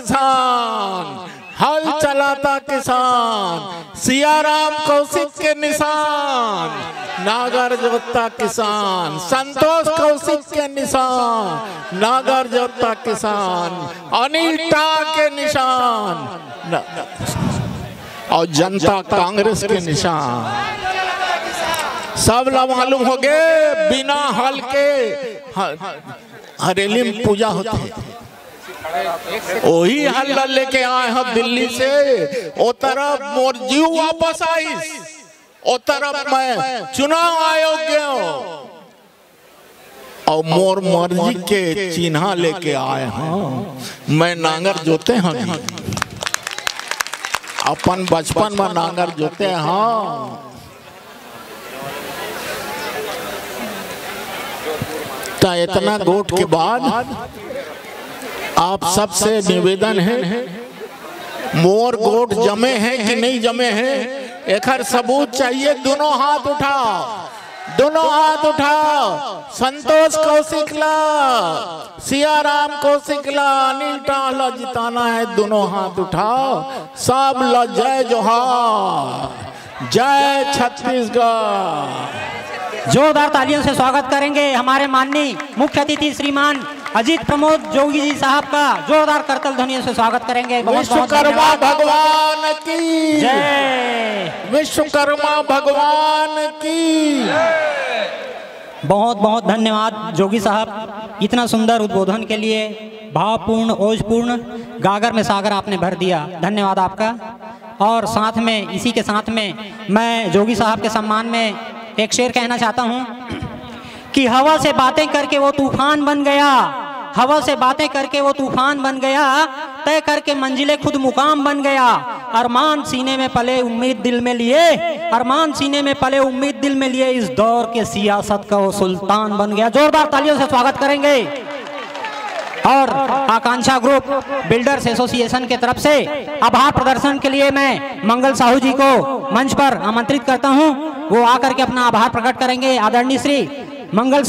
किसान, हल चलाता किसान, सियाराम कौशिक के निशान, नागर जोतता किसान, संतोष कौशिक के निशान, नागर जोतता किसान, अनिल टांग के निशान और जनता कांग्रेस के निशान। सब लोग मालूम हो गए, बिना हल के हरेली में पूजा होती है। वही हल लेके आए हैं दिल्ली से, ओ तरफ मोर जीव वापस आई, ओ तरफ मैं चुनाव आयोग गया और मोर मर्जी के चिन्ह लेके आए हैं। मैं नांगर जोते हैं, अपन बचपन में नांगर जोते हैं। तो इतना गोट के बाद आप सबसे निवेदन है, मोर गोट जमे हैं कि नहीं जमे हैं, एक सबूत चाहिए। दोनों हाथ उठाओ, दोनों हाथ उठाओ। संतोष कौशिक ला, सियाराम कौशिक ला, अनिल टांग ला जिताना है। दोनों हाथ उठाओ, सब ला जय जोहार, जय छत्तीसगढ़। जोरदार तालियों से स्वागत करेंगे हमारे माननीय मुख्य अतिथि श्रीमान अजीत प्रमोद जोगी जी साहब का। जोरदार करतल ध्वनियों से स्वागत करेंगे। विश्वकर्मा भगवान की जय, विश्वकर्मा भगवान की। बहुत बहुत धन्यवाद जोगी साहब, इतना सुंदर उद्बोधन के लिए। भावपूर्ण, ओजपूर्ण, गागर में सागर आपने भर दिया। धन्यवाद आपका। और साथ में, इसी के साथ में मैं जोगी साहब के सम्मान में एक शेर कहना चाहता हूं कि हवा से बातें करके वो तूफान बन गया, हवा से बातें करके वो तूफान बन गया, तय करके मंजिलें खुद मुकाम बन गया। अरमान सीने में पले उम्मीद दिल में लिए, अरमान सीने में पले उम्मीद दिल में लिए, इस दौर के सियासत का वो सुल्तान बन गया। जोरदार तालियों से स्वागत करेंगे। और आकांक्षा ग्रुप बिल्डर्स एसोसिएशन के तरफ से आभार प्रदर्शन के लिए मैं मंगल साहू जी को मंच पर आमंत्रित करता हूं। वो आकर के अपना आभार प्रकट करेंगे। आदरणीय श्री मंगल